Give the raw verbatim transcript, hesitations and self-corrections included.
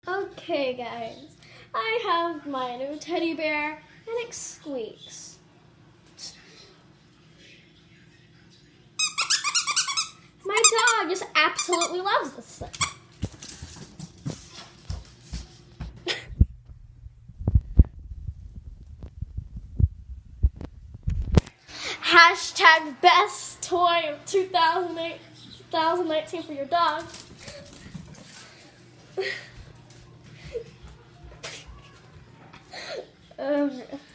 Okay guys, I have my new teddy bear and it squeaks. My dog just absolutely loves this thing. Hashtag best toy of two thousand eight, twenty nineteen for your dog. um,